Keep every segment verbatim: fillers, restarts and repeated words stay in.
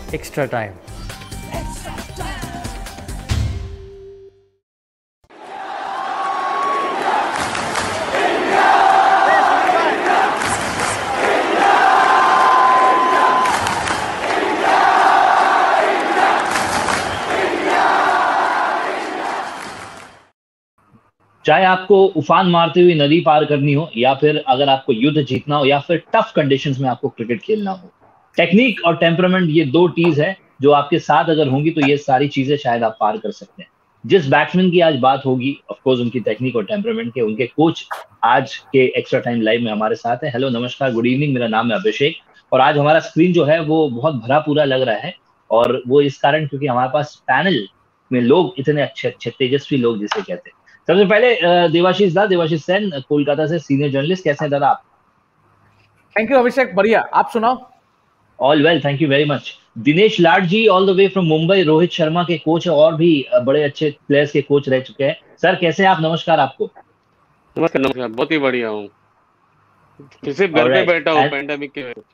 Extra time. चाहे आपको उफान मारते हुए नदी पार करनी हो, या फिर अगर आपको युद्ध जीतना हो, या फिर टफ कंडीशंस में आपको क्रिकेट खेलना हो, टेक्निक और टेम्परामेंट ये दो चीज है जो आपके साथ अगर होंगी तो ये सारी चीजें शायद आप पार कर सकते हैं। जिस बैट्समैन की आज बात होगी, ऑफ कोर्स उनकी टेक्निक और टेम्परामेंट के, उनके कोच आज के एक्स्ट्रा टाइम लाइव में हमारे साथ है। हेलो, नमस्कार, गुड इवनिंग, मेरा नाम है अभिषेक और आज हमारा स्क्रीन जो है वो बहुत भरा पूरा लग रहा है, और वो इस कारण क्योंकि हमारे पास पैनल में लोग इतने अच्छे अच्छे तेजस्वी लोग जिसे कहते हैं। सबसे पहले देवाशीष दा, देवाशीष सेन कोलकाता से सीनियर जर्नलिस्ट, कैसे हैं दादा आप? थैंक यू अभिषेक, बढ़िया, आप सुनाओ? All well, thank you very much. Dinesh Lad ji all the way from Mumbai, Rohit Sharma के कोच और भी बड़े अच्छे प्लेयर्स के कोच रह चुके हैं। सर कैसे हैं आप? नमस्कार आपको। नमस्कार नमस्कार, बहुत ही बढ़िया हूँ, सिर्फ घर पे बैठा हूँ पैंडेमिक के वजह।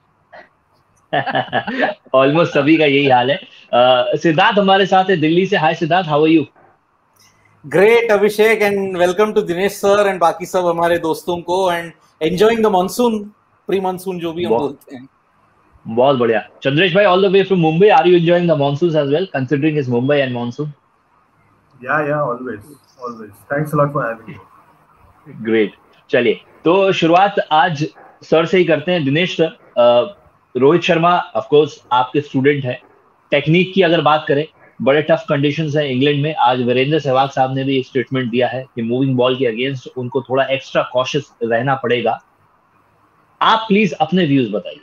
ऑलमोस्ट सभी का यही हाल है। uh, सिद्धार्थ हमारे साथ है दिल्ली से। Hi Siddharth, how are you? Great Abhishek and welcome to Dinesh sir and बाकी सब हमारे दोस्तों को, and enjoying the monsoon, pre monsoon जो भी हम बोलते हैं। बहुत बढ़िया। चंद्रेश भाई all the way from Mumbai, are you enjoying the monsoon as well considering is Mumbai and monsoon? Yeah yeah always always, thanks a lot for having me. Great, चलिए तो शुरुआत आज सर से ही करते हैं। Dinesh sir, Rohit Sharma of course आपके स्टूडेंट है। टेक्निक की अगर बात करें, बड़े टफ कंडीशंस है इंग्लैंड में। आज वीरेंद्र सहवाग साहब ने भी स्टेटमेंट दिया है कि मूविंग बॉल के अगेंस्ट उनको थोड़ा एक्स्ट्रा कॉशियस रहना पड़ेगा। आप प्लीज अपने व्यूज बताइए।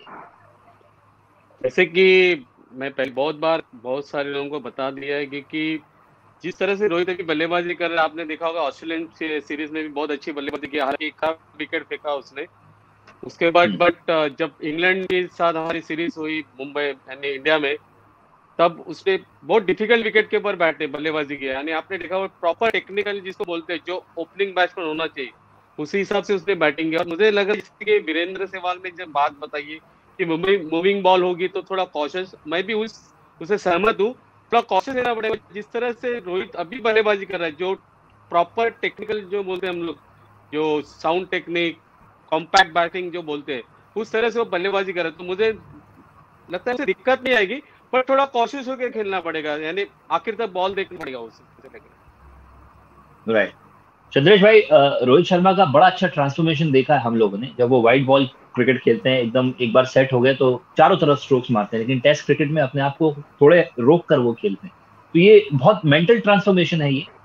जैसे कि मैं पहले बहुत बार बहुत सारे लोगों को बता दिया है कि, कि जिस तरह से रोहित की बल्लेबाजी कर रहा है, आपने देखा होगा ऑस्ट्रेलियन सीरीज में भी बहुत अच्छी बल्लेबाजी की, हालांकि खराब विकेट फेंका उसने। उसके बाद बट जब इंग्लैंड के साथ हमारी सीरीज हुई मुंबई यानी इंडिया में, तब उसने बहुत डिफिकल्ट विकेट के ऊपर बैठे बल्लेबाजी की। यानी आपने देखा वो प्रॉपर टेक्निकल जिसको बोलते हैं, जो ओपनिंग बैट्समैन होना चाहिए, उसी हिसाब से उसने बैटिंग की। और मुझे लगा इसके वीरेंद्र सहवाग ने जब बात बताई है कि मूविंग मूविंग बॉल होगी तो थोड़ा कॉशियस, मैं भी उस उससे सहमत हूँ, थोड़ा कॉशियस रहना पड़ेगा। जिस तरह से रोहित अभी बल्लेबाजी कर रहा है, जो प्रॉपर टेक्निकल जो बोलते हैं हम लोग, जो साउंड टेक्निक, कॉम्पैक्ट बैटिंग जो बोलते हैं, उस तरह से वो बल्लेबाजी कर रहा है, तो मुझे लगता है दिक्कत नहीं आएगी, पर थोड़ा कॉशियस होकर खेलना पड़ेगा, यानी आखिर तक बॉल देखना पड़ेगा उसे। राइट। चंद्रेश भाई, रोहित शर्मा का बड़ा अच्छा ट्रांसफॉर्मेशन देखा है हम लोगों ने। जब वो वाइड बॉल क्रिकेट खेलते हैं, एकदम एक बार सेट हो गए तो चारों तरफ स्ट्रोक्स मारते हैं, लेकिन टेस्ट क्रिकेट में अपने आप को थोड़े रोक कर वो खेलते हैं। तो ये बहुत मेंटल ट्रांसफॉर्मेशन है ये।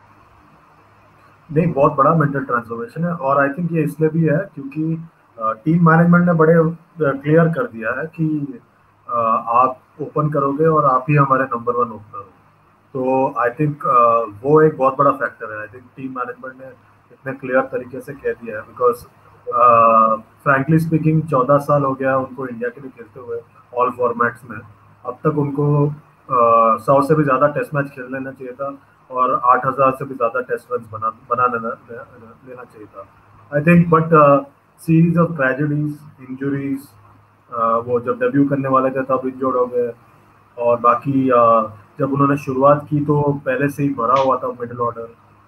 नहीं, बहुत बड़ा मेंटल ट्रांसफॉर्मेशन है, और आई थिंक ये इसलिए भी है क्योंकि टीम मैनेजमेंट ने बड़े क्लियर कर दिया है कि आप ओपन करोगे और आप ही हमारे नंबर वन ओपनर हो। तो आई थिंक वो एक बहुत बड़ा फैक्टर है। आई थिंक टीम मैनेजमेंट ने इतने क्लियर तरीके से कह दिया है, बिकॉज फ्रैंकली स्पीकिंग चौदह साल हो गया उनको इंडिया के लिए खेलते हुए ऑल फॉर्मेट्स में। अब तक उनको सौ से भी ज़्यादा टेस्ट मैच खेल लेना चाहिए था और आठ हज़ार से भी ज़्यादा टेस्ट रन बना बना लेना लेना चाहिए था, I think. But series of tragedies, injuries, वो जब डेब्यू करने वाले थे तब इंजर्ड हो गए, और बाकी uh, जब उन्होंने शुरुआत की तो पहले से ही भरा हुआ था मिडिल ऑर्डर,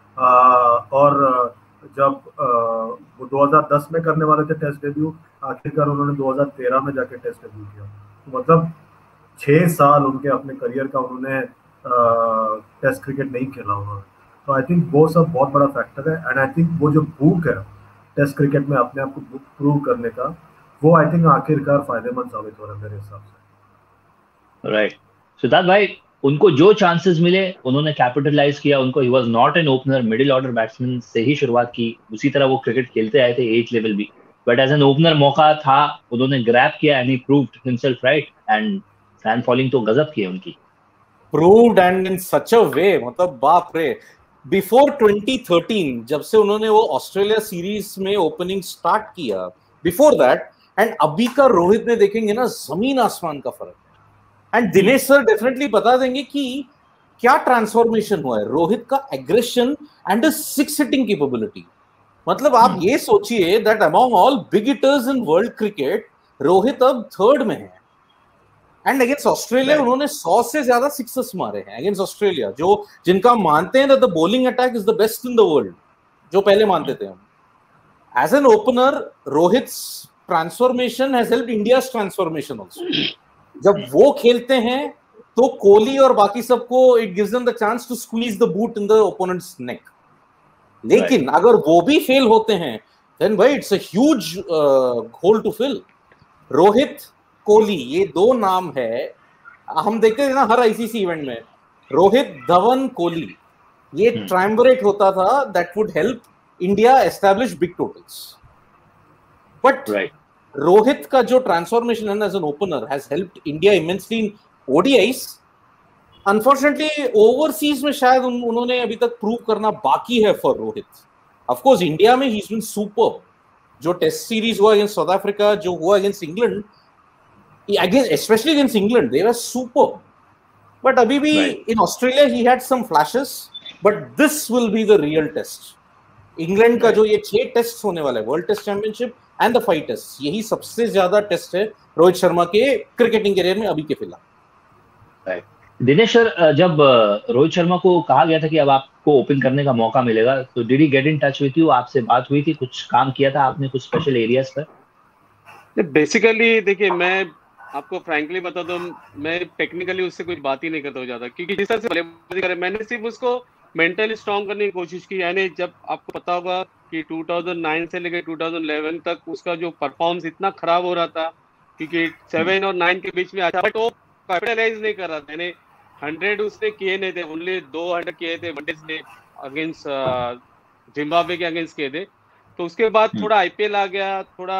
और जब uh, वो दो हज़ार दस में करने वाले थे टेस्ट डेब्यू, आखिरकार उन्होंने दो हज़ार तेरह में जाके टेस्ट डेब्यू किया। तो मतलब छः साल उनके अपने करियर का उन्होंने टेस्ट क्रिकेट नहीं खेला उन्होंने। तो आई थिंक वो सब बहुत बड़ा फैक्टर है, एंड आई थिंक वो जो भूख है टेस्ट क्रिकेट में अपने आप को प्रूव करने का, वो आई थिंक आखिरकार फायदेमंद साबित हो रहा है मेरे हिसाब से। राइट। सिद्धार्थ भाई, उनको जो चांसेस मिले उन्होंने कैपिटलाइज किया। उनको he was not an opener, middle order batsman से ही शुरुआत की, उसी तरह वो क्रिकेट खेलते आए थे एज लेवल भी, बट एज एन ओपनर मौका था, उन्होंने ग्रैब किया and he proved himself right, and fan following तो गजब की है उनकी। प्रूव्ड एंड इन सच अ वे, मतलब बाप रे, बिफोर ट्वेंटी थर्टीन जब से उन्होंने वो ऑस्ट्रेलिया सीरीज में ओपनिंग स्टार्ट किया, बिफोर दैट एंड अभी का रोहित ने देखेंगे ना, जमीन आसमान का फर्क है। एंड दिनेश सर डेफिनेटली बता देंगे कि क्या ट्रांसफॉर्मेशन हुआ है रोहित का, aggression and six hitting capability. मतलब आप ये सोचिए that among all big hitters in world cricket Rohit अब थर्ड में है, एंड अगेंस्ट ऑस्ट्रेलिया उन्होंने सौ से ज्यादा सिक्सेस मारे हैं अगेंस्ट ऑस्ट्रेलिया, जो जिनका मानते हैं that the bowling attack is the best in the world, जो पहले मानते थे हम। As an opener Rohit's transformation has helped India's transformation also. जब वो खेलते हैं तो कोहली और बाकी सबको it gives them the chance to squeeze the boot in the opponents neck. लेकिन right. अगर वो भी फेल होते हैं देन भाई it's a huge hole to fill. Rohit Kohli ये दो नाम है, हम देखते थे ना हर आईसीसी इवेंट में, रोहित धवन कोहली, ये ट्रायम्बरेट hmm. होता था that would help India establish big totals. But Rohit का जो ट्रांसफॉर्मेशन है as an opener has helped India immensely in ODIs. Unfortunately overseas में शायद उन, उन्होंने अभी तक प्रूव करना बाकी है for Rohit. Of course India में ही इज बीन सुपर, जो टेस्ट सीरीज हुआ अगेंस्ट साउथ अफ्रीका, जो हुआ against England, against specially against England they were super. But अभी भी in Australia he had some flashes, but this will be the real test. England का जो ये छह टेस्ट होने वाला है, world test championship and the five test, यही सबसे ज्यादा टेस्ट है रोहित शर्मा के क्रिकेटिंग करियर में अभी के फिलहाल। दिनेश सर, जब रोहित शर्मा को कहा गया था कि अब आपको ओपन करने का मौका मिलेगा, तो did he get in touch with you? आपसे बात हुई थी, कुछ काम किया था आपने कुछ स्पेशल एरियाज पर? बेसिकली देखिए, मैं आपको फ्रैंकली बता दूं, मैं टेक्निकली उससे कोई बात ही नहीं करता हूं ज्यादा, क्योंकि जिस तरह से बल्लेबाजी करे मैंने सिर्फ उसको मेंटली स्ट्रांग करने की कोशिश की। यानी जब आपको पता होगा कि दो हज़ार नौ से लेकर दो हज़ार ग्यारह तक उसका जो परफॉर्मेंस इतना खराब हो रहा था, क्योंकि सेवन और नाइन के बीच में अच्छा, बट वो कैपिटलाइज नहीं कर रहा था। यानी हंड्रेड उसने किए नहीं थे, ओनली दो हंड्रेड किए थे वनडेज ने अगेंस्ट जिम्बाब्वे के अगेंस्ट किए थे। तो उसके बाद थोड़ा आईपीएल आ गया, थोड़ा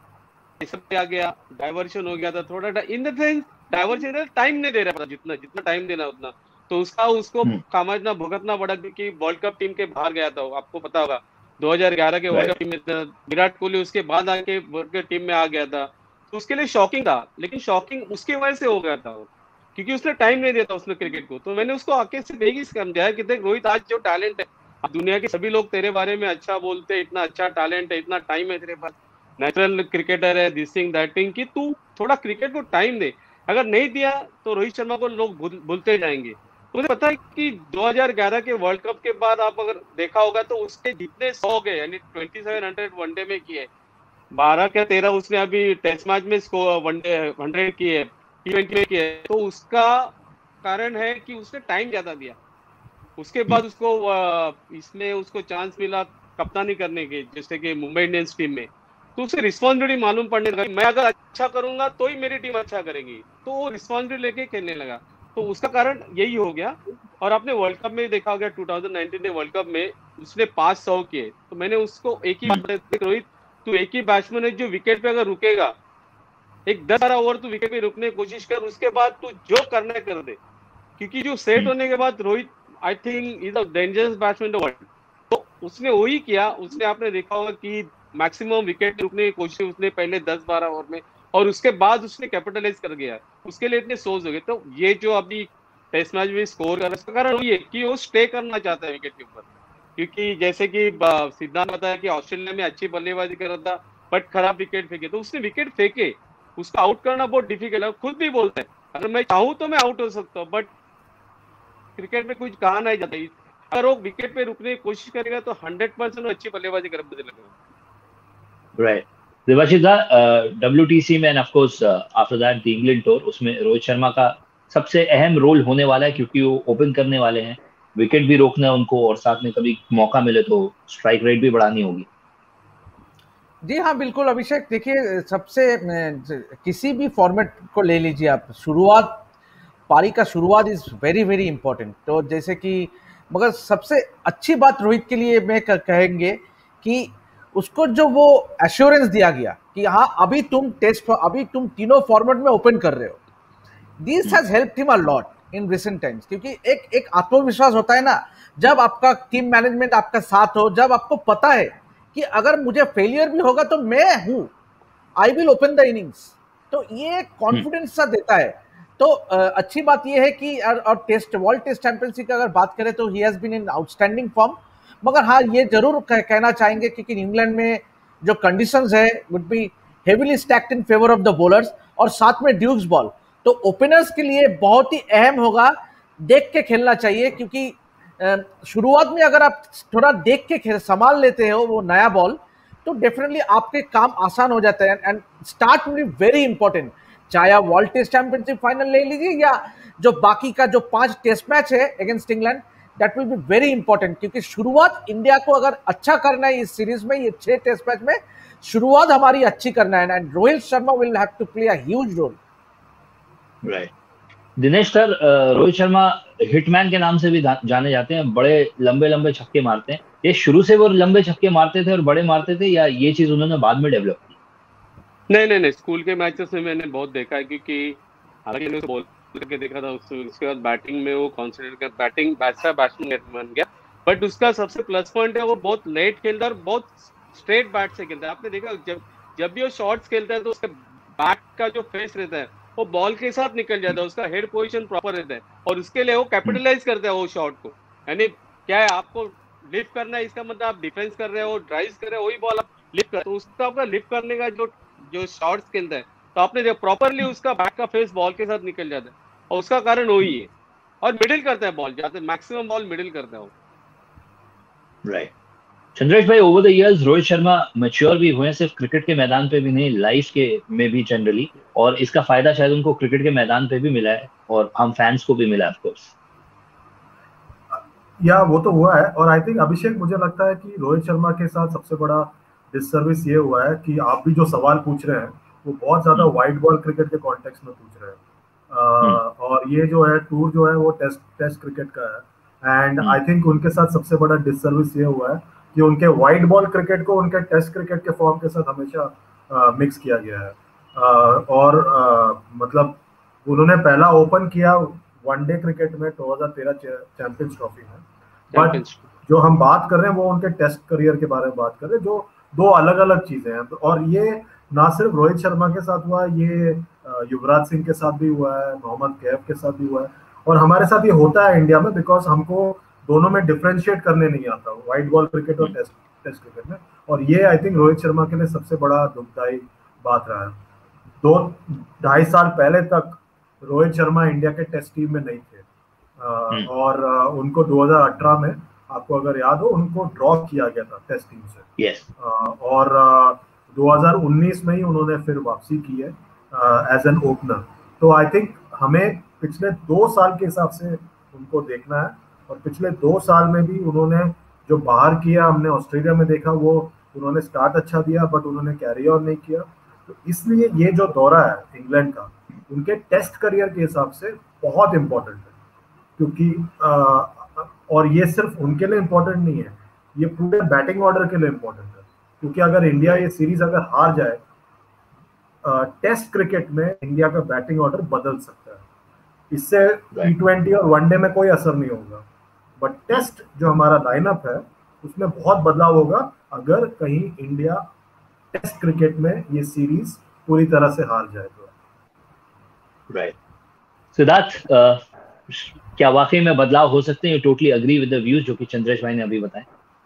आ गया, डाइवर्शन हो गया था थोड़ा, in the sense diversion time नहीं दे रहा था जितना जितना टाइम देना उतना, तो उसका उसको समझना भुगतना पड़ा, क्योंकि वर्ल्ड कप टीम के बाहर गया था। आपको पता होगा दो हज़ार ग्यारह के वर्ल्ड कप टीम में विराट कोहली उसके बाद आके वर्ल्ड कप टीम में आ गया था, तो उसके लिए शॉकिंग था। लेकिन शॉकिंग उसके वजह से हो गया था वो, क्योंकि उसने टाइम नहीं दिया था उसने क्रिकेट को। तो मैंने उसको आके से यही समझाया कि देख रोहित, आज जो टैलेंट है, दुनिया के सभी लोग तेरे बारे में अच्छा बोलते हैं, इतना अच्छा टैलेंट है, इतना टाइम है तेरे पास, नेचुरल क्रिकेटर है, दिस थिंग दैट थिंग, कि तू थोड़ा क्रिकेट को टाइम दे। अगर नहीं दिया तो रोहित शर्मा को लोग भूलते जाएंगे। तो मुझे पता है कि दो हज़ार ग्यारह के वर्ल्ड कप के बाद आप अगर देखा होगा तो उसके जितने सौ गए, यानी सत्ताईस सौ वनडे में किए, बारह क्या तेरह उसने अभी टेस्ट मैच में स्कोर वनडे हंड्रेड किए, टी ट्वेंटी में किए। तो उसका कारण है कि उसने टाइम ज्यादा दिया। उसके बाद उसको इसमें उसको चांस मिला कप्तानी करने के, जैसे कि मुंबई इंडियंस टीम में, तो उसे रिस्पॉन्सिबिलिटी मालूम पड़ने लगा, मैं अगर अच्छा करूंगा तो ही मेरी टीम अच्छा करेगी, तो वो रिस्पॉन्सिबिलिटी लेके खेलने लगा। तो उसका कारण यही हो गया। और आपने वर्ल्ड कप में देखा होगा दो हज़ार उन्नीस के वर्ल्ड कप में उसने पांच सौ किए। तो मैंने उसको एक ही रोहित, तू एक ही बैट्समैन है जो विकेट पे अगर रुकेगा, एक दस बारह ओवर तू विकेट पे रुकने की कोशिश कर, उसके बाद तू जो करना है कर दे, क्योंकि जो सेट होने के बाद Rohit I think is a dangerous batsman the world. तो उसने वही किया। उसने आपने देखा होगा कि मैक्सिमम विकेट रुकने की कोशिश उसने पहले दस बारह ओवर में, और उसके बाद उसने कैपिटलाइज कर गया। उसके लिए इतने सोच हो गए। तो ये जो अभी टेस्ट मैच में स्कोर कर रहा है, इसका कारण वही है कि वो स्टे करना चाहता है विकेट के ऊपर, क्योंकि जैसे कि सिद्धांत बताया कि ऑस्ट्रेलिया में अच्छी बल्लेबाजी कर रहा था बट खराब विकेट फेंके, तो उसने विकेट फेंके, उसका आउट करना बहुत डिफिकल्ट है। खुद भी बोलते हैं अगर मैं चाहूँ तो मैं आउट हो सकता हूँ, बट क्रिकेट में कुछ कहा नहीं जाता। अगर वो विकेट पे रुकने की कोशिश करेगा तो हंड्रेड परसेंट अच्छी बल्लेबाजी कर मुझे लगेगा। राइट देवाशीष दा, डब्ल्यूटीसी में and of course after that the England tour, उसमें रोहित शर्मा का सबसे अहम रोल होने वाला है, क्योंकि वो ओपन करने वाले हैं, विकेट भी रोकना है उनको, और साथ में कभी मौका मिले तो स्ट्राइक रेट भी बढ़ानी होगी। जी हाँ, बिल्कुल अभिषेक। देखिए, सबसे किसी भी फॉर्मेट को ले लीजिए आप, शुरुआत, पारी का शुरुआत इज वेरी वेरी इंपॉर्टेंट। तो जैसे कि, मगर सबसे अच्छी बात रोहित के लिए मैं कहेंगे कि उसको जो वो एश्योरेंस दिया गया कि हाँ अभी तुम टेस्ट, अभी तुम तीनों फॉर्मेट में ओपन कर रहे हो, this has helped him a lot in recent times. क्योंकि एक एक आत्मविश्वास होता है ना, जब आपका टीम मैनेजमेंट आपका साथ हो, जब आपको पता है कि अगर मुझे फेलियर भी होगा तो मैं हूं, I will open the innings, तो ये कॉन्फिडेंस सा देता है। तो अच्छी बात ये है कि और टेस्ट वर्ल्ड टेस्ट चैंपियनशिप की अगर बात करें तो he has been in outstanding form. मगर हाँ, ये जरूर कह, कहना चाहेंगे क्योंकि इंग्लैंड में जो कंडीशंस है would be heavily stacked in favour of the bowlers, और साथ में ड्यूक्स बॉल, तो ओपनर्स के लिए बहुत ही अहम होगा, देख के खेलना चाहिए, क्योंकि शुरुआत में अगर आप थोड़ा देख के खेल संभाल लेते हो वो नया बॉल, तो डेफिनेटली आपके काम आसान हो जाता है। And start will be very important, चाहे आप वर्ल्ड टेस्ट चैंपियनशिप फाइनल ले लीजिए या जो बाकी का जो पांच टेस्ट मैच है against England, that will be very important, क्योंकि शुरुआत इंडिया को अगर अच्छा करना है इस सीरीज में, ये छह टेस्ट मैच में शुरुआत हमारी अच्छी करना है, and Rohit Sharma will have to play a huge role. Right Dinesh sir, Rohit Sharma hitman के नाम से भी जाने जाते हैं, बड़े लंबे लंबे छक्के मारते हैं। ये शुरू से वो लंबे छक्के मारते थे और बड़े मारते थे, या ये चीज उन्होंने बाद में डेवलप की? नहीं नहीं नहीं, स्कूल के मैचेस में मैंने बहुत देखा है, क्योंकि हालांकि मैंने बॉल करके देखा था, उसके बाद बैटिंग में वो कॉन्सेंट्रेट कर, बैटिंग बैट्समैन बैट्समैन बन गया। बट उसका सबसे प्लस पॉइंट है वो बहुत लेट खेलता है और बहुत स्ट्रेट बैट से खेलता है। आपने देखा जब जब भी वो शॉट्स खेलता है तो उसका बैट का जो फेस रहता है वो बॉल के साथ निकल जाता है, उसका हेड पोजीशन प्रॉपर रहता है, और उसके लिए वो कैपिटलाइज करता है वो शॉट को। यानी क्या है, आपको लिफ्ट करना है, इसका मतलब आप डिफेंस कर रहे हो, ड्राइव कर रहे हो, वही बॉल आप लिफ्ट कर, तो उसका आपका लिफ्ट करने का जो जो शॉट्स खेलता है, तो आपने जब प्रॉपरली उसका बैक का फेस बॉल के साथ निकल जाता है, और उसका कारण वही है। और मिडिल करता है बॉल, जाते मैक्सिमम बॉल मिडिल करता है वो। राइट चंद्रेश भाई, over the years Rohit Sharma mature भी हुए, सिर्फ क्रिकेट के मैदान पे भी नहीं, लाइफ के में भी जनरली, और इसका फायदा शायद उनको क्रिकेट के मैदान पे भी मिला है और हम फैंस को भी मिला है ऑफ कोर्स। या वो तो हुआ है, और आई थिंक अभिषेक, मुझे लगता है कि रोहित शर्मा के साथ सबसे बड़ा डिससर्विस ये हुआ है कि आप भी जो सवाल पूछ रहे हैं वो बहुत ज्यादा वाइड बॉल क्रिकेट के कॉन्टेक्स्ट में पूछ रहे हैं, uh, और ये जो है टूर जो है वो टेस्ट टेस्ट क्रिकेट का है। एंड आई थिंक उनके साथ सबसे बड़ा डिससर्विस ये हुआ है कि उनके वाइड बॉल क्रिकेट को उनके टेस्ट क्रिकेट के फॉर्म के साथ हमेशा मिक्स uh, किया गया है। uh, और uh, मतलब उन्होंने पहला ओपन किया वनडे क्रिकेट में दो हज़ार तेरह चैंपियंस ट्रॉफी में, बट जो हम बात कर रहे हैं वो उनके टेस्ट करियर के बारे में बात कर रहे हैं, जो दो अलग अलग चीजें हैं। और ये ना सिर्फ रोहित शर्मा के साथ हुआ, ये युवराज सिंह के साथ भी हुआ है, मोहम्मद कैफ के साथ भी हुआ है, और हमारे साथ ये होता है इंडिया में, बिकॉज हमको दोनों में डिफरेंशिएट करने नहीं आता, वाइड बॉल क्रिकेट और टेस्ट टेस्ट क्रिकेट में। और ये आई थिंक रोहित शर्मा के लिए सबसे बड़ा दुखदायी बात रहा है। दो ढाई साल पहले तक रोहित शर्मा इंडिया के टेस्ट टीम में नहीं थे, आ, और आ, उनको दो हज़ार अठारह में, आपको अगर याद हो, उनको ड्रॉ किया गया था टेस्ट टीम से। yes. आ, और आ, दो हज़ार उन्नीस में ही उन्होंने फिर वापसी की है एज एन ओपनर। तो आई थिंक हमें पिछले दो साल के हिसाब से उनको देखना है, और पिछले दो साल में भी उन्होंने जो बाहर किया, हमने ऑस्ट्रेलिया में देखा, वो उन्होंने स्टार्ट अच्छा दिया बट उन्होंने कैरी ऑन नहीं किया। तो इसलिए ये जो दौरा है इंग्लैंड का, उनके टेस्ट करियर के हिसाब से बहुत इम्पोर्टेंट है, क्योंकि आ, और ये सिर्फ उनके लिए इम्पोर्टेंट नहीं है, ये पूरे बैटिंग ऑर्डर के लिए इम्पोर्टेंट है, क्योंकि अगर इंडिया ये सीरीज अगर हार जाए, आ, टेस्ट क्रिकेट में इंडिया का बैटिंग ऑर्डर बदल सकता है। इससे टी ट्वेंटी और वनडे में कोई असर नहीं होगा, बट टेस्ट जो हमारा लाइनअप है उसमें बहुत बदलाव होगा अगर कहीं इंडिया टेस्ट क्रिकेट में ये सीरीज पूरी तरह से हार जाए तो। राइट सिद्धार्थ, क्या वाकई में बदलाव हो सकते हैं? You totally agree with the views जो कि चंद्रेश भाई ने अभी बताए।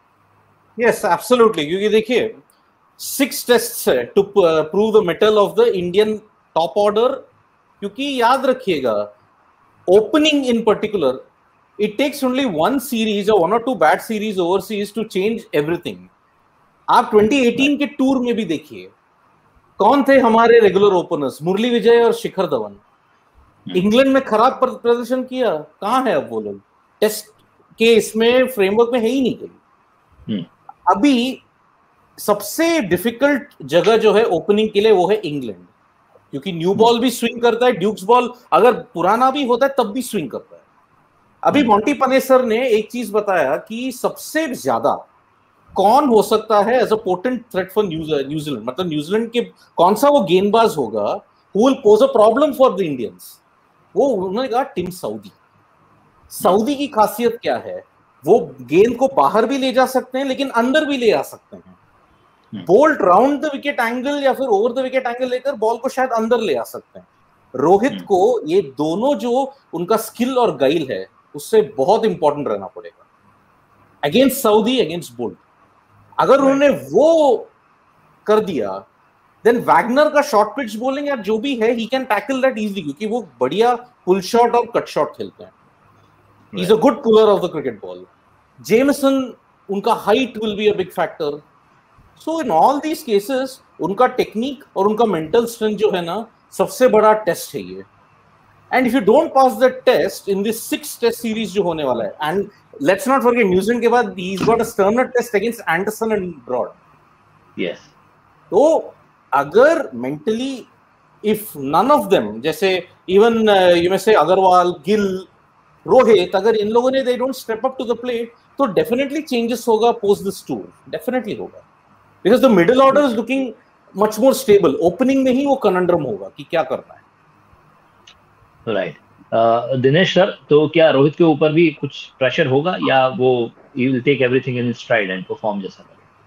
यस एब्सोल्युटली, क्योंकि देखिए सिक्स टेस्ट्स है to prove the mettle of the Indian top order, क्योंकि याद रखिएगा opening in particular it takes only one series or one or two bad series overseas to change everything. आप twenty eighteen के tour में भी देखिए कौन थे हमारे रेगुलर ओपनर्स, मुरली विजय और शिखर धवन। इंग्लैंड में खराब प्रदर्शन किया, कहाँ है अब वो लोग? टेस्ट के इसमें फ्रेमवर्क में है ही नहीं कहीं। अभी सबसे डिफिकल्ट जगह जो है ओपनिंग के लिए वो है इंग्लैंड, क्योंकि न्यू बॉल भी स्विंग करता है, ड्यूक्स बॉल अगर पुराना भी होता है तब भी स्विंग करता है। अभी मोंटी पनेसर ने एक चीज बताया कि सबसे ज्यादा कौन हो सकता है as a potent threat for New Zealand, मतलब न्यूजीलैंड के कौन सा वो गेंदबाज होगा who will pose a problem for the Indians. वो उन्होंने कहा टिम साउदी। साउदी की खासियत क्या है, वो गेंद को बाहर भी ले जा सकते हैं लेकिन अंदर भी ले आ सकते हैं। Boult round the wicket angle या फिर ओवर द विकेट एंगल लेकर बॉल को शायद अंदर ले आ सकते हैं। रोहित को ये दोनों जो उनका स्किल और गाइल है उससे बहुत इंपॉर्टेंट रहना पड़ेगा अगेंस्ट सऊदी, अगेंस्ट बोल्ट। अगर उन्होंने वो कर दिया देन वैगनर का शॉर्ट पिच बॉलिंग या जो भी है, he can tackle that easily, क्योंकि वो बढ़िया पुल शॉट और कट शॉट खेलते हैं. He is a good puller of the cricket ball. Jamieson, उनका height will be a big factor. So in all these cases उनका टेक्निक और उनका मेंटल स्ट्रेंथ जो है ना, सबसे बड़ा टेस्ट है ये. And if you don't pass that test in this six test series जो होने वाला है, and let's not forget New Zealand के बाद ही is got a sterner test against Anderson and Broad. Yes. तो अगर mentally if none of them, जैसे even you may say Agarwal, Gill, Rohit, अगर इन लोगों ने they don't step up to the plate, तो डेफिनेटली चेंजेस होगा पोस्ट दिस टूर. डेफिनेटली होगा, because the middle order is looking much more stable. Opening में ही वो कनंड्रम होगा कि क्या करना है. राइट. दिनेश सर, तो क्या रोहित के ऊपर भी कुछ प्रेशर होगा या वो he will take everything in stride and perform जैसा?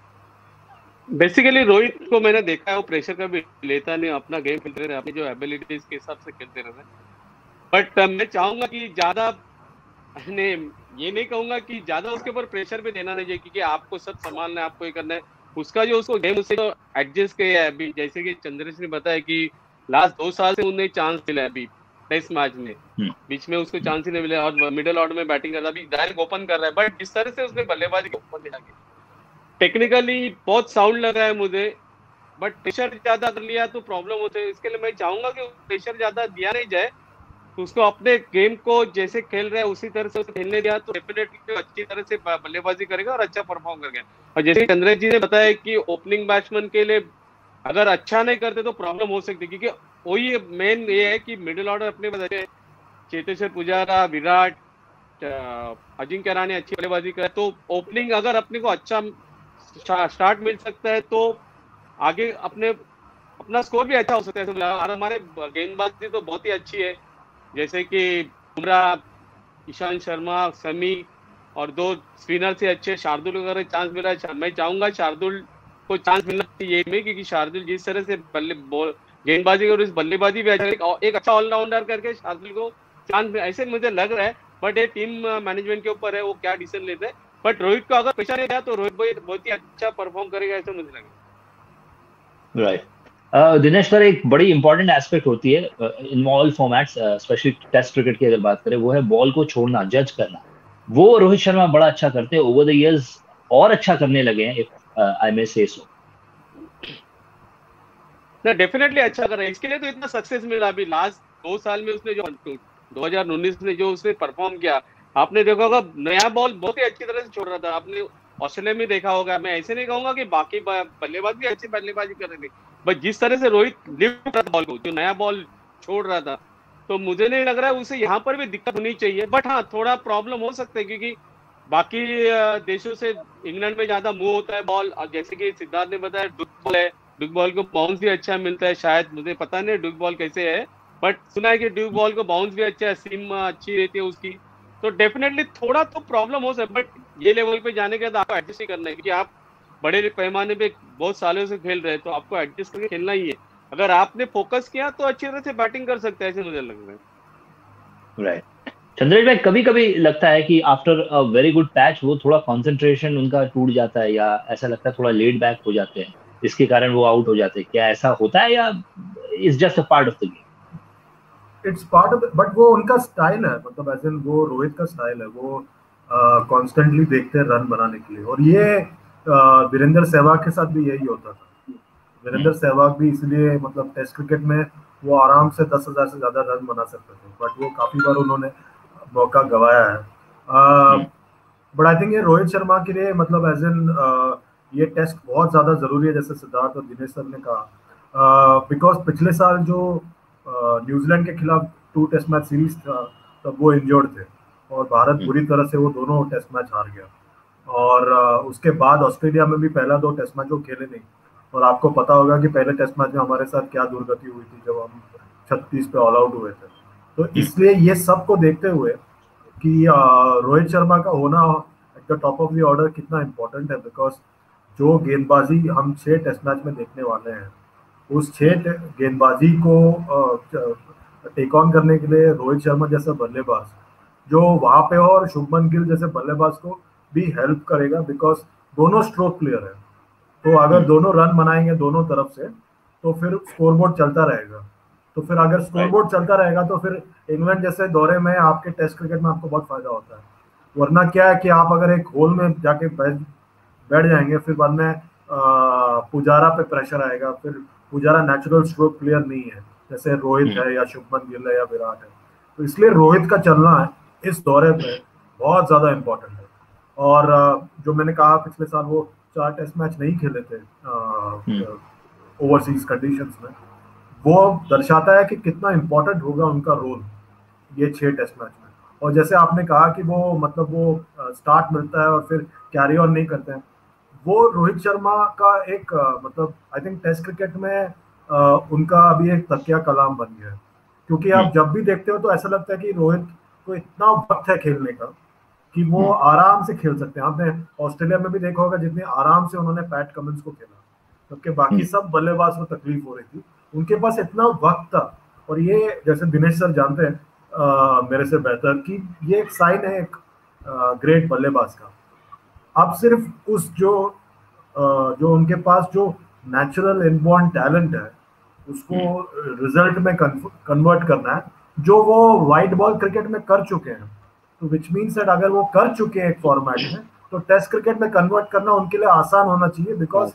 बेसिकली रोहित को मैंने देखा है, वो प्रेशर का भी लेता नहीं, अपना गेम खेलते रहे, अपनी जो एबिलिटीज के हिसाब से खेलते रहे. बट uh, मैं चाहूंगा कि ज्यादा, ने ये नहीं कहूंगा कि ज्यादा उसके ऊपर प्रेशर भी देना नहीं चाहिए, क्योंकि आपको सब संभालना है, आपको ये करना है. उसका जो उसको गेम उससे तो एडजस्ट किया है अभी. जैसे कि चंद्रेश ने बताया कि लास्ट दो साल से उन्हें चांस मिला है अभी टेस्ट मैच में, बीच में उसको चांस ही नहीं मिला, और मिडिल ऑर्डर में बैटिंग कर रहा है. अभी डायरेक्ट ओपन कर रहा है, बट जिस तरह से उसने बल्लेबाजी के ऊपर दिया, टेक्निकली बहुत साउंड लग रहा है मुझे, बट प्रेशर ज्यादा कर लिया तो प्रॉब्लम होते है. इसके लिए मैं चाहूंगा कि प्रेशर ज्यादा दिया नहीं जाए, तो उसको अपने गेम को जैसे खेल रहा है उसी तरह से खेलने दिया, तो डेफिनेटली अच्छी तरह से बल्लेबाजी करेगा और अच्छा परफॉर्म करेगा. और जैसे चंद्रेश जी ने बताया कि ओपनिंग बैट्समैन के लिए अगर अच्छा नहीं करते तो प्रॉब्लम हो सकती है, क्योंकि वही मेन ये है कि मिडिल ऑर्डर अपने पास अच्छे, चेतेश्वर पुजारा, विराट, अजिंक्य रहाणे अच्छी बल्लेबाजी करे, तो ओपनिंग अगर अपने को अच्छा स्टार्ट मिल सकता है तो आगे अपने अपना स्कोर भी अच्छा हो सकता है. और हमारे गेंदबाजी तो बहुत ही अच्छी है, जैसे कि बुमराह, ईशांत शर्मा, समी और दो स्पिनर से अच्छे. शार्दुल को अगर चांस मिला है, मैं चाहूंगा शार्दुल को चांस मिलना चाहिए में, क्योंकि शार्दुल जिस तरह से बल्ले बॉल गेंदबाजी और इस बल्लेबाजी भी अच्छा, एक अच्छा ऑलराउंडर करके शार्दुल को चांस मिला, ऐसे मुझे लग रहा है. बट ये टीम मैनेजमेंट के ऊपर है, वो क्या डिसीजन लेते हैं. बट रोहित को अगर पैसा नहीं दिया तो रोहित भाई बहुत ही अच्छा परफॉर्म करेगा, ऐसा मुझे लगे. राइट. दिनेश सर, एक बड़ी इंपॉर्टेंट एस्पेक्ट होती है in all formats, specially test cricket की अगर बात करें, वो है बॉल को छोड़ना, जज करना. वो रोहित शर्मा बड़ा अच्छा करते हैं ओवर द इयर्स, और अच्छा करने लगे हैं, इफ आई मे से सो. ना डेफिनेटली अच्छा कर रहा है, इसके लिए तो इतना सक्सेस मिला. अभी लास्ट दो साल में उसने जो दो हजार उन्नीस में जो उसने परफॉर्म किया, आपने देखा होगा नया बॉल बहुत ही अच्छी तरह से छोड़ रहा था. आपने ऑस्ट्रेलिया में देखा होगा. मैं ऐसे नहीं कहूंगा कि बाकी बल्लेबाज भी अच्छी बल्लेबाजी कर रहे थे, बट जिस तरह से रोहित लिफ्ट कर बॉल को, जो नया बॉल छोड़ रहा था, तो मुझे नहीं लग रहा है उसे यहाँ पर भी दिक्कत होनी चाहिए. बट हाँ, थोड़ा प्रॉब्लम हो सकता है, क्योंकि बाकी देशों से इंग्लैंड में ज्यादा मूव होता है बॉल. और जैसे कि सिद्धार्थ ने बताया, डुक बॉल है, डुक बॉल को बाउंस भी अच्छा मिलता है. शायद मुझे पता नहीं डुक बॉल कैसे है, बट सुना है कि डुक बॉल को बाउंस भी अच्छा है, सीम अच्छी रहती है उसकी. तो डेफिनेटली थोड़ा तो प्रॉब्लम हो सकता है, बट ये लेवल पे जाने के बाद आपको एडजस्ट ही करना है, क्योंकि आप बड़े पैमाने पे बहुत सालों से खेल रहे हैं, तो आपको एडजस्ट करके खेलना ही है. अगर आपने फोकस किया तो अच्छी तरह से बैटिंग कर सकते हैं, ऐसे मुझे लग रहा है. राइट. चंद्रेश भाई, कभी कभी लगता है कि after a very good patch वो थोड़ा कंसंट्रेशन उनका टूट जाता है, या ऐसा लगता है थोड़ा लेट बैक हो जाते हैं, इसके कारण वो आउट हो जाते हैं. क्या ऐसा होता है, या it's just a part of the game? It's part of, but वो उनका स्टाइल है, मतलब एज इन वो रोहित का स्टाइल है, वो कॉन्स्टेंटली uh, देखते हैं रन बनाने के लिए. और ये uh, वीरेंद्र सहवाग के साथ भी यही होता था. वीरेंद्र सहवाग भी इसलिए, मतलब टेस्ट क्रिकेट में वो आराम से दस हजार से ज्यादा रन बना सकते थे, बट वो काफी बार उन्होंने मौका गवाया है. बट आई थिंक ये रोहित शर्मा के लिए, मतलब एज इन uh, ये टेस्ट बहुत ज्यादा जरूरी है, जैसे सिद्धार्थ और दिनेश सर ने कहा, बिकॉज uh, पिछले साल जो न्यूजीलैंड uh, के खिलाफ टू टेस्ट मैच सीरीज था, तब वो इंजर्ड थे और भारत बुरी तरह से वो दोनों टेस्ट मैच हार गया. और uh, उसके बाद ऑस्ट्रेलिया में भी पहला दो टेस्ट मैच वो खेले नहीं. और आपको पता होगा कि पहले टेस्ट मैच में हमारे साथ क्या दुर्गति हुई थी जब हम छत्तीस पे ऑल आउट हुए थे. तो इसलिए ये सब को देखते हुए कि uh, रोहित शर्मा का होना at the top of the order कितना इम्पोर्टेंट है, बिकॉज जो गेंदबाजी हम छह टेस्ट मैच में देखने वाले हैं, उस छह गेंदबाजी को टेक ऑन करने के लिए रोहित शर्मा जैसा बल्लेबाज जो वहां पे हो, और शुभमन गिल जैसे बल्लेबाज को भी हेल्प करेगा, बिकॉज दोनों स्ट्रोक प्लेयर है. तो अगर दोनों रन बनाएंगे दोनों तरफ से, तो फिर स्कोरबोर्ड चलता रहेगा। तो फिर अगर स्कोरबोर्ड चलता रहेगा तो फिर इंग्लैंड जैसे दौरे में आपके टेस्ट क्रिकेट में आपको बहुत फायदा होता है। वरना क्या है कि आप अगर एक होल में जाके बैठ बैठ जाएंगे, फिर बाद में पुजारा पे प्रेशर आएगा। फिर पुजारा नेचुरल स्ट्रोक प्लेयर नहीं है जैसे रोहित है या शुभमन गिल है या विराट है। तो इसलिए रोहित का चलना है इस दौरे पे बहुत ज्यादा इम्पोर्टेंट है। और जो मैंने कहा पिछले साल वो चार टेस्ट मैच नहीं खेले थे ओवरसीज कंडीशंस में, वो दर्शाता है कि कितना इम्पोर्टेंट होगा उनका रोल ये छह टेस्ट मैच में। और जैसे आपने कहा कि वो मतलब वो स्टार्ट मिलता है और फिर कैरी ऑन नहीं करते हैं, वो रोहित शर्मा का एक मतलब आई थिंक टेस्ट क्रिकेट में आ, उनका अभी एक तकिया कलाम बन गया है। क्योंकि आप जब भी देखते हो तो ऐसा लगता है कि रोहित को इतना वक्त है खेलने का कि वो आराम से खेल सकते हैं। आपने ऑस्ट्रेलिया में भी देखा होगा जितने आराम से उन्होंने पैट कमिंस को खेला, जबकि बाकी सब बल्लेबाज को तकलीफ हो रही थी, उनके पास इतना वक्त था। और ये जैसे दिनेश सर जानते हैं आ, मेरे से बेहतर कि ये एक साइन है एक आ, ग्रेट बल्लेबाज का। अब सिर्फ उस जो आ, जो उनके पास जो नेचुरल इनबॉर्न टैलेंट है उसको रिजल्ट में कन्वर्ट करना है, जो वो वाइट बॉल क्रिकेट में कर चुके हैं। तो विच मीन्स दैट अगर वो कर चुके हैं एक फॉर्मेट में, तो टेस्ट क्रिकेट में कन्वर्ट करना उनके लिए आसान होना चाहिए, बिकॉज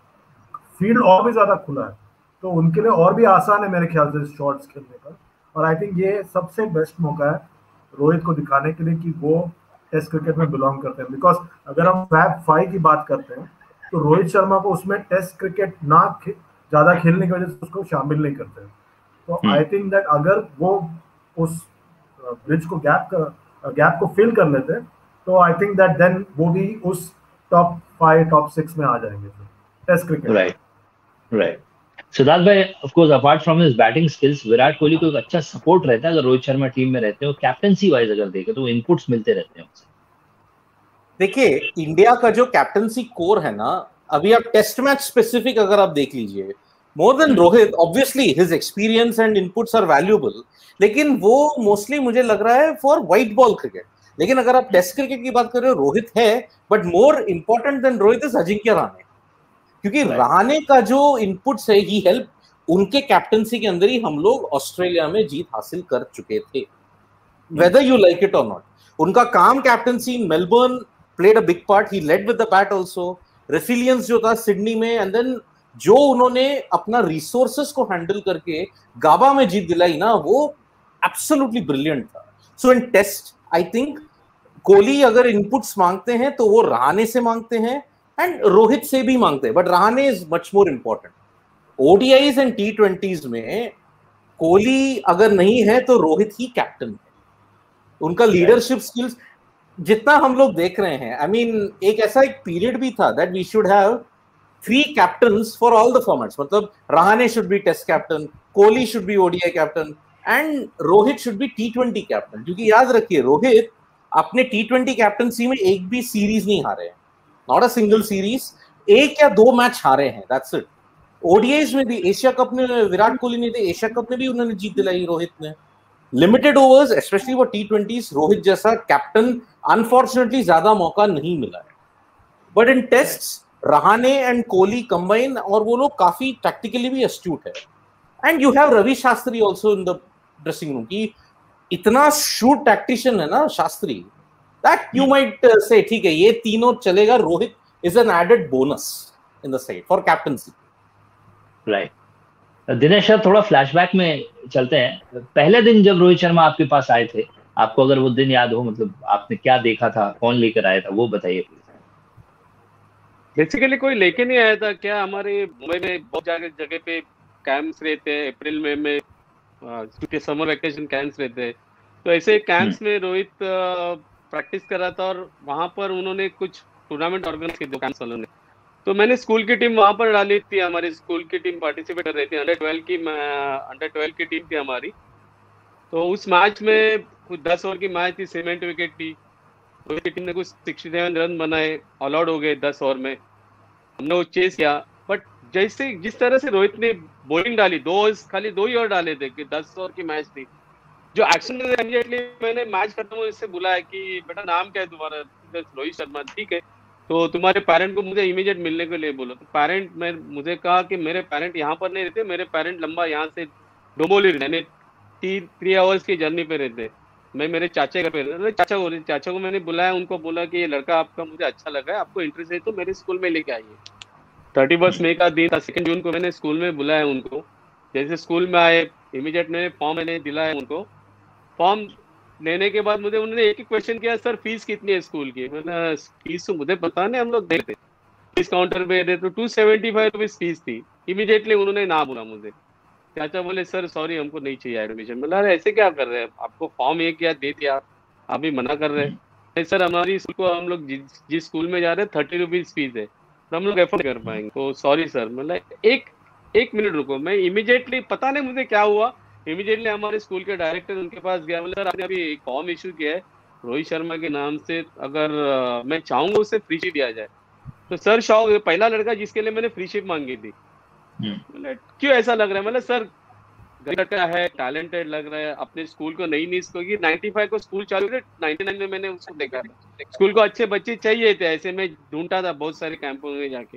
फील्ड और भी ज्यादा खुला है। तो उनके लिए और भी आसान है मेरे ख्याल से शॉट्स खेलने का। और आई थिंक ये सबसे बेस्ट मौका है रोहित को दिखाने के लिए कि वो टेस्ट क्रिकेट में बिलोंग करते हैं। बिकॉज अगर हम फैब फाइव की बात करते हैं तो रोहित शर्मा को उसमें टेस्ट क्रिकेट ना ज्यादा खेलने की वजह से उसको शामिल नहीं करते हैं। तो आई थिंक दैट अगर वो उस ब्रिज को गैप गैप को फिल कर लेते तो आई थिंक दैट देन वो भी उस टॉप फाइव टॉप सिक्स में आ जाएंगे test cricket. Right right Siddharth भाई, of course apart from his batting skills, Virat Kohli को एक अच्छा सपोर्ट रहता है अगर रोहित शर्मा टीम में रहते हो। कैप्टनसी वाइज अगर देखें तो इनपुट्स मिलते रहते हैं उनसे। देखिए, इंडिया का जो कैप्टनसी कोर है ना, अभी आप टेस्ट मैच स्पेसिफिक अगर आप देख लीजिए, more than Rohit, obviously his experience and inputs are valuable, लेकिन वो मोस्टली मुझे लग रहा है फॉर व्हाइट बॉल क्रिकेट। लेकिन अगर आप टेस्ट क्रिकेट की बात कर रहे हो, रोहित है, but more important than Rohit is Ajinkya Rahane, क्योंकि रहाणे का जो इनपुट्स है, ही हेल्प, उनके कैप्टनसी के अंदर ही हम लोग ऑस्ट्रेलिया में जीत हासिल कर चुके थे, वेदर यू लाइक इट और नॉट। उनका काम captaincy in Melbourne played a big part, he led with the bat also, resilience जो था सिडनी में, एंड देन जो उन्होंने अपना रिसोर्सेस को हैंडल करके गाबा में जीत दिलाई ना, वो एब्सोल्युटली ब्रिलियंट था। So in test I think Kohli अगर इनपुट्स मांगते हैं तो वो रहाणे से मांगते हैं एंड रोहित से भी मांगते हैं, but Rahane is much more important. ODIs and T twenties में कोहली अगर नहीं है तो रोहित ही कैप्टन है। उनका लीडरशिप स्किल्स जितना हम लोग देख रहे हैं, आई I मीन mean, एक ऐसा एक पीरियड भी था that we should have three captains for all the formats, मतलब Rahane should be test captain, Kohli should be ODI captain and Rohit should be T twenty captain. क्योंकि याद रखिए, रोहित अपने टी ट्वेंटी कैप्टनसी में एक भी सीरीज नहीं हारे हैं, नॉट अ सिंगल सीरीज, एक या दो मैच हारे हैं, दैट्स इट। ओडीआईज में भी, एशिया कप में विराट कोहली ने थे, एशिया कप में भी उन्होंने जीत दिलाई रोहित ने। लिमिटेड ओवर्स, स्पेशली वो टी ट्वेंटीज, रोहित जैसा कैप्टन अनफॉर्चुनेटली ज्यादा मौका नहीं मिला है। But in tests Rahane and Kohli combine, और वो लोग काफी टैक्टिकली भी एस्ट्यूट है। And you have Ravi Shastri also in the dressing room, की इतना शूट टैक्टिशियन है ना Shastri, that you might say ठीक है ये तीनों चलेगा, Rohit is an added bonus in the side for captaincy. Right Dinesh sir, थोड़ा फ्लैशबैक में चलते हैं। पहले दिन जब रोहित शर्मा आपके पास आए थे, आपको अगर वो दिन याद हो, मतलब आपने क्या देखा था, कौन लेकर आया था, वो बताइए प्लीज। बेसिकली कोई लेके नहीं आया था क्या, हमारे मुंबई में बहुत जगह जगह पे कैंप्स रहते हैं अप्रैल में में क्योंकि समर वेकेशन कैंप्स रहते हैं, तो ऐसे कैंप्स में रोहित प्रैक्टिस कर रहा था और वहाँ पर उन्होंने कुछ टूर्नामेंट ऑर्गेनाइज किए दो कैंप्स वालों ने। तो मैंने स्कूल की टीम वहाँ पर डाली थी, हमारी स्कूल की टीम पार्टिसिपेट कर रही थी, अंडर ट्वेल्व की अंडर ट्वेल्व की टीम थी हमारी। तो उस मैच में कुछ दस ओवर की मैच थी, सीमेंट विकेट थी, रोहित की टीम ने कुछ सिक्सटी सेवन रन बनाए, ऑल आउट हो गए दस ओवर में, हमने वो चेस किया। बट जैसे जिस तरह से रोहित ने बॉलिंग डाली, दो खाली दो ही ओवर डाले थे कि दस ओवर की मैच थी, जो एक्शन में इमीडिएटली मैंने मैच खत्म हुआ इससे बुलाया कि बेटा नाम क्या है तुम्हारा, रोहित शर्मा, ठीक है तो तुम्हारे पेरेंट को मुझे इमीडिएट मिलने के लिए बोलो। तो पेरेंट मैं मुझे कहा कि मेरे पेरेंट यहाँ पर नहीं रहते, मेरे पेरेंट लंबा यहाँ से डोंबोली रहने तीन थ्री आवर्स की जर्नी पे रहते। मैं मेरे चाचा घर पे रहता, चाचा को चाचा को मैंने बुलाया, उनको बोला कि ये लड़का आपका मुझे अच्छा लगा है, आपको इंटरेस्ट है तो मेरे स्कूल में लेके आइए। थर्टी फर्स्ट मई का दिन था, सेकेंड जून को मैंने स्कूल में बुलाया उनको। जैसे स्कूल में आए इमीडिएट मैंने फॉर्म मैंने दिलाया उनको। फॉर्म लेने के बाद मुझे उन्होंने एक ही क्वेश्चन किया, सर फीस कितनी है स्कूल की? मैंने फीस तो मुझे पता नहीं, हम लोग देते फीस काउंटर पे दे तो two seventy five rupees fees थी। इमीडिएटली उन्होंने ना बोला मुझे। चाचा बोले सर सॉरी हमको नहीं चाहिए एडमिशन। बोला अरे ऐसे क्या कर रहे हैं, आपको फॉर्म एक किया दे दिया, आप भी मना कर रहे हैं। सर हमारी स्कूल को हम लोग जिस जिस स्कूल में जा रहे हैं थर्टी रुपीज फीस है, तो हम लोग एफोर्ड कर पाएंगे, तो सॉरी सर। मतलब एक एक मिनट रुको। मैं इमीडिएटली पता नहीं मुझे क्या हुआ, इमीडिएटली हमारे स्कूल के डायरेक्टर उनके पास गया। बोले सर आपने अभी एक फॉर्म इशू किया है रोहित शर्मा के नाम से, अगर uh, मैं चाहूंगा उससे फ्री शिप दिया जाए। तो सर शौक पहला लड़का जिसके लिए मैंने फ्री शिप मांगी थी। मतलब क्यों ऐसा लग रहा है? मतलब सर लड़का है, टैलेंटेड लग रहा है, अपने स्कूल को नई नहीं क्योंकि नाइन्टी फाइव को स्कूल चालू हुआ, नाइन्टी नाइन में मैंने उसको देखा था। स्कूल को अच्छे बच्चे चाहिए थे, ऐसे में ढूंढता था बहुत सारे कैंपों में जाके।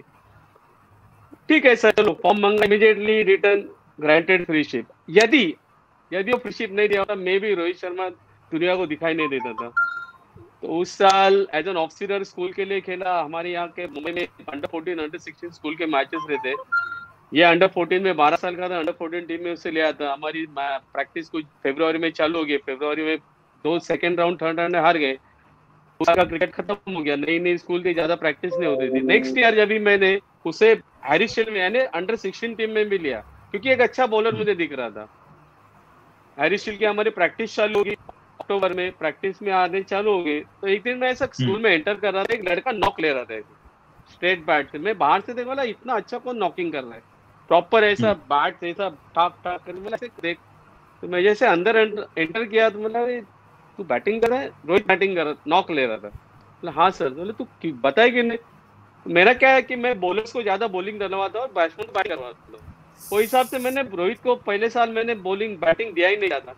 ठीक है सर चलो फॉर्म मांगा, immediately return granted free ship. यदि यदि वो फ्री शिप नहीं दिया होता मे भी रोहित शर्मा दुनिया को दिखाई नहीं देता था। तो उस साल एज एन ऑफिसर स्कूल के लिए खेला। हमारे यहाँ के मुंबई में under fourteen under sixteen school के मैचेस रहते। ये अंडर फोर्टीन में बारह साल का था, अंडर फोर्टीन टीम में उसे लिया था। हमारी प्रैक्टिस कुछ फरवरी में चालू हो गई, फरवरी में दो सेकंड राउंड थर्ड राउंड हार गए, उसका क्रिकेट खत्म हो गया। नई नई स्कूल थी, ज्यादा प्रैक्टिस नहीं होती थी। नेक्स्ट ईयर जब भी मैंने उसे हैरिस शील्ड में यानी अंडर सिक्सटीन टीम में भी लिया क्योंकि एक अच्छा बॉलर मुझे दिख रहा था। हैरिस शील्ड की हमारी प्रैक्टिस चालू होगी अक्टूबर में, प्रैक्टिस में आने चालू हो गए। तो एक दिन मैं ऐसा स्कूल में एंटर कर रहा था, एक लड़का नॉक ले रहा था स्ट्रेट बैट से। मैं बाहर से देखा बोला इतना अच्छा कौन नॉकिंग कर रहा है, प्रॉपर ऐसा बैट से ऐसा ठाक ठाक कर बोला देख। तो मैं जैसे अंदर एंटर किया तो बोला तू बैटिंग कर रहा है? रोहित बैटिंग कर रहा, नॉक ले रहा था। बोला हाँ सर। बोले तू बताए कि नहीं? मेरा क्या है कि मैं बॉलर्स को ज्यादा बॉलिंग डलवाता और बैट्समैन को बैटिंग करवाता। वो हिसाब से मैंने रोहित को पहले साल मैंने बॉलिंग बैटिंग दिया ही नहीं जाता।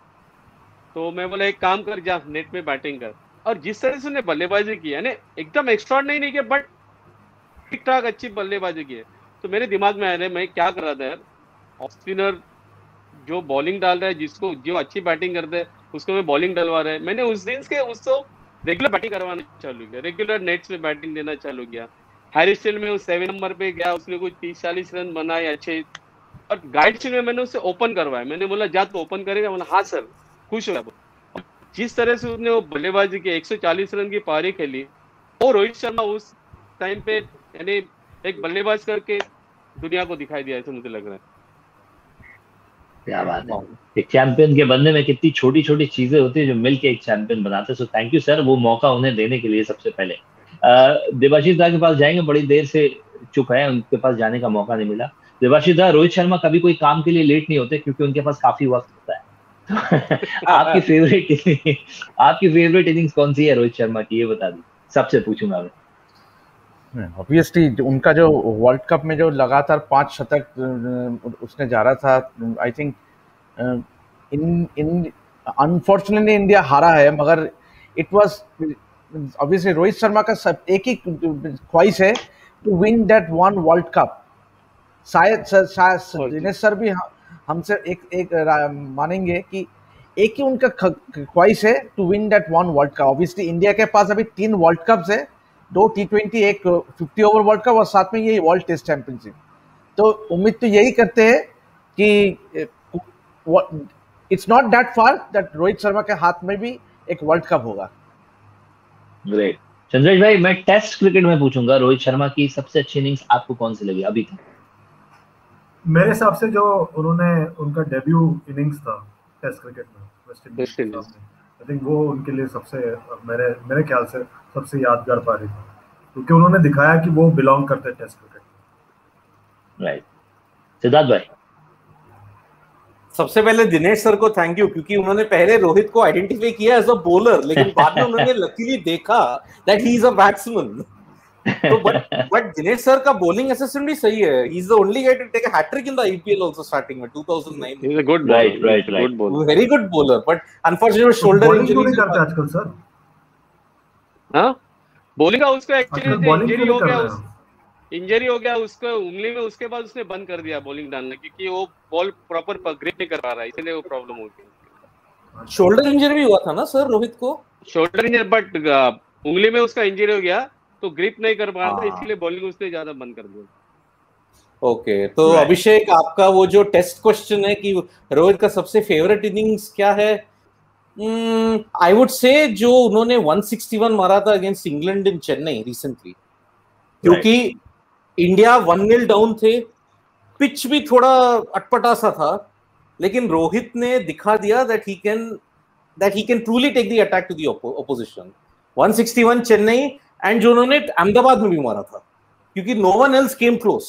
तो मैं बोला एक काम कर जा नेट में बैटिंग कर। और जिस तरह से उन्हें बल्लेबाजी की है ना एकदम एक्स्ट्रा नहीं किया बट ठीक ठाक अच्छी बल्लेबाजी की है। तो मेरे दिमाग में आ रहा है मैं क्या कर रहा था यार, ऑफ स्पिनर जो बॉलिंग डाल रहा है, जिसको जो अच्छी बैटिंग करता है उसको मैं बॉलिंग डलवा रहा है। मैंने उस दिन के उसको रेगुलर बैटिंग करवाना चालू किया, रेगुलर नेट्स में बैटिंग देना चालू किया। हैरिस शील्ड में वो सेवन नंबर पे गया, उसने कुछ तीस चालीस रन बनाए अच्छे। और गाइड शील्ड में मैंने उससे ओपन करवाया। मैंने बोला जा तो ओपन करेगा? बोला हाँ सर। खुश हुआ। जिस तरह से उसने वो बल्लेबाजी की एक सौ चालीस रन की पारी खेली, वो रोहित शर्मा उस टाइम पे यानी एक बल्लेबाज करके दुनिया को दिखाई दिया ऐसा मुझे लग रहा है। क्या बात है, एक चैंपियन के बनने में कितनी छोटी छोटी चीजें होती है जो मिलके एक चैंपियन बनाते हैं। सो थैंक यू सर वो मौका उन्हें देने के लिए। सबसे पहले देवाशीष दा के पास जाएंगे, बड़ी देर से चुप है, उनके पास जाने का मौका नहीं मिला। देवाशीष दा, रोहित शर्मा कभी कोई काम के लिए लेट नहीं होते क्योंकि उनके पास काफी वक्त होता है। आपकी फेवरेट आपकी फेवरेट इनिंग्स कौन सी है रोहित शर्मा की, ये बता दी। सबसे पूछूंगा मैं। ऑब्वियसली उनका जो वर्ल्ड कप में जो लगातार पांच शतक उसने जा रहा था, I think in in unfortunately India हारा है, मगर it was obviously Rohit Sharma का सब एक ही ख्वाहिश है to win that one world cup. शायद शायद दिनेश सर भी हमसे एक एक मानेंगे कि एक ही उनका ख्वाहिश है to win that one world cup. Obviously India के पास अभी तीन वर्ल्ड कप्स है, दो टी ट्वेंटी, एक फिफ्टी ओवर वर्ल्ड कप और साथ में ये वर्ल्ड टेस्ट चैंपियनशिप। तो उम्मीद तो यही करते हैं कि it's not that far that Rohit Sharma के हाथ में भी एक वर्ल्ड कप होगा। ग्रेट। चंद्रेश भाई, मैं टेस्ट क्रिकेट में पूछूंगा, रोहित शर्मा की सबसे अच्छी इनिंग्स आपको कौन सी लगी अभी तक? मेरे हिसाब से जो उन्होंने उनका डेब्यू इनिंग्स था टेस्ट क्रिकेट में वेस्ट इंडीज, आई थिंक वो उनके लिए सबसे मेरे मेरे ख्याल से सबसे यादगार पारी थी क्योंकि उन्होंने दिखाया कि वो बिलोंग करते टेस्ट क्रिकेट में। राइट। सिद्धार्थ भाई? सबसे पहले दिनेश सर को थैंक यू क्योंकि उन्होंने पहले रोहित को आइडेंटिफाई किया एज अ बॉलर, लेकिन बाद में उन्होंने लकीली देखा that he is a batsman. तो बट बट दिनेश सर का बॉलिंग असिस्टेंट भी सही है। He is the only guy to take a hattrick in the IPL also starting में two thousand nine. He is a good right right right bowler, very good bowler, but unfortunately shoulder injury करते आजकल sir. हां bowling का उसका actually bowling injury क्यों हो कर गया, रहे उस हो? इंजरी हो गया उसको उंगली में, उसके बाद उसने बंद कर दिया बॉलिंग डालना, क्योंकि वो बॉल प्रॉपर ग्रिप नहीं कर पा रहा है, इसलिए वो प्रॉब्लम हो गई। शोल्डर इंजरी भी हुआ था ना सर रोहित को? शोल्डर इंजरी, बट उंगली में उसका इंजरी हो गया तो ग्रिप नहीं कर पा रहा था, हाँ। इसलिए बॉलिंग उसने ज्यादा बंद कर दिया। ओके, तो Right. अभिषेक, आपका वो जो टेस्ट क्वेश्चन है कि रोहित का सबसे फेवरेट इनिंग्स क्या है, आई वुड से जो उन्होंने one sixty-one मारा था against England in Chennai recently, क्योंकि इंडिया वन नील डाउन थे, पिच भी थोड़ा अटपटा सा था, लेकिन रोहित ने दिखा दिया that he can that he can truly take the attack to the opposition. one sixty-one Chennai, and जो उन्होंने अहमदाबाद में भी मारा था, क्योंकि no one else came close.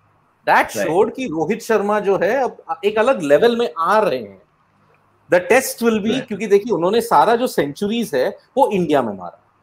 That showed कि रोहित शर्मा जो है अब एक अलग लेवल में आ रहे हैं। द टेस्ट विल बी, क्योंकि देखिए उन्होंने सारा जो सेंचुरीज है वो इंडिया में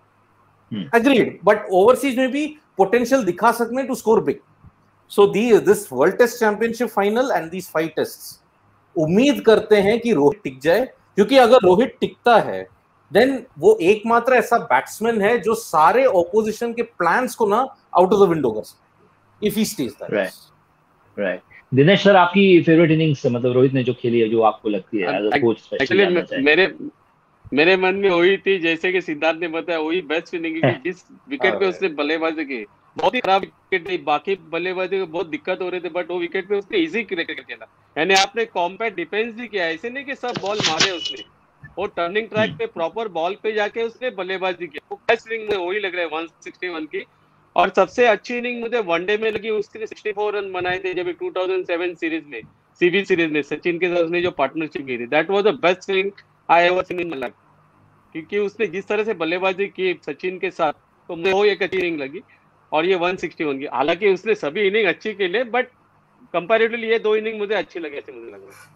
मारा, अग्रीड, बट ओवरसीज में भी पोटेंशियल दिखा सकते हैं to score big. So the this world test championship final and these five tests, उम्मीद करते हैं कि रोहित टिक जाए, क्योंकि अगर रोहित टिकता है देन वो एकमात्र ऐसा बैट्समैन है जो सारे ऑपोजिशन के प्लान्स को ना आउट ऑफ द विंडो कर सकता, if he stage that. Right right Dinesh sir, आपकी फेवरेट इनिंग्स मतलब रोहित ने जो खेली है, जो आपको लगती है as a coach specially? Actually मेरे मेरे मन में वही थी, जैसे कि सिद्धार्थ ने बताया, वही बेस्ट इनिंग है। जिस विकेट पे उसने बल्लेबाजी की, बहुत ही खराब विकेट थी, बाकी बल्लेबाजी को बहुत दिक्कत हो रही थी, बट वो विकेट पे उसने इजी क्रिकेट खेला, यानी आपने कॉम्पैक्ट डिफेंस भी किया, ऐसे नहीं कि सब बॉल मारे उसने, वो टर्निंग ट्रैक पे प्रॉपर बॉल पे जाके उसने बल्लेबाजी की। वो बेस्ट इनिंग में वही लग रहा है one sixty-one की। और सबसे अच्छी इनिंग मुझे वनडे में लगी, उसके sixty-four रन बनाए थे जब two thousand seven सीरीज में, सीबी सीरीज में सचिन के साथ उसने जो पार्टनरशिप की थी, that was the best inning I ever seen in my life, क्योंकि उसने जिस तरह से बल्लेबाजी की सचिन के साथ, तो मुझे वो एक अच्छी इनिंग लगी। और ये one sixty-one की, हालांकि उसने सभी इनिंग अच्छी खेले, बट कंपैरेटिवली ये दो इनिंग मुझे अच्छी लगी, ऐसे मुझे लग रहा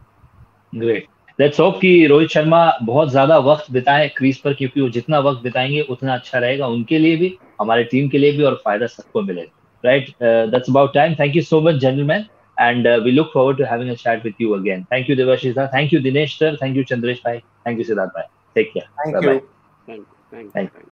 है। ग्रेट, लेट्स होप कि रोहित शर्मा बहुत ज्यादा वक्त बिताए क्रीज पर, क्योंकि वो जितना वक्त बिताएंगे उतना अच्छा रहेगा उनके लिए भी, हमारे टीम के लिए भी, और फायदा सबको मिलेगा। Right, that's about time. Thank you so much gentleman, and uh, we look forward to having a chat with you again. Thank you Devashish sir, thank you Dinesh sir, thank you Chandresh bhai, thank you Siddharth bhai, take care, Thank bye you. bye. Thank you. Thank you. Thank you.